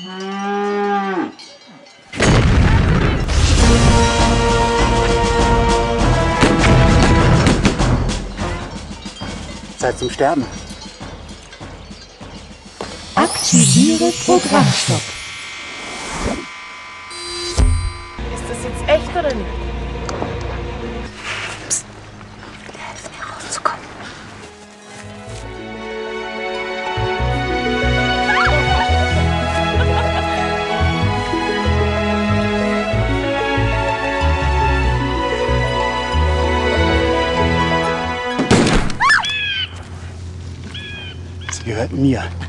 Zeit zum Sterben. Aktiviere Programmstopp. Ist das jetzt echt oder nicht? Psst. Hilf mir rauszukommen. Sie gehört mir.